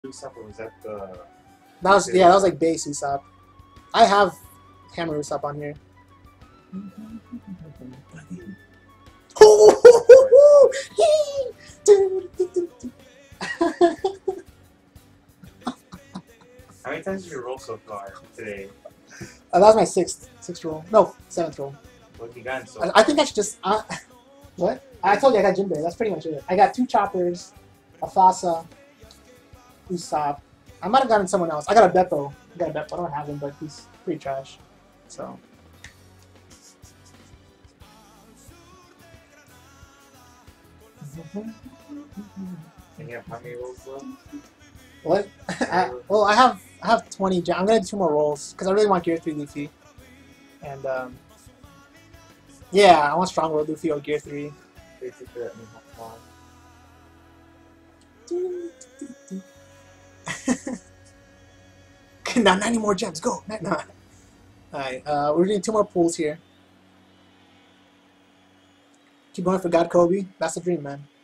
Usopp, or was that the? That was yeah, that was like base Usopp. I have Hammer Usopp on here. How many times did you roll so far today? That was my sixth roll. No, seventh roll. What have you gotten so? I think I should just. What? I told you I got Jinbei. That's pretty much it. I got 2 choppers, a Fasa, Usopp. I might have gotten someone else. I got a Beppo. I don't have him, but he's pretty trash. So. And you have how many rolls left? What? Well, I have 20. I'm gonna do 2 more rolls because I really want Gear 3 Luffy, and yeah, I want Strong World Luffy or Gear 3. Basically, that means how Now 90 more gems. Go. No. Alright, we're doing 2 more pools here. Keep going for God Kobe. That's the dream, man.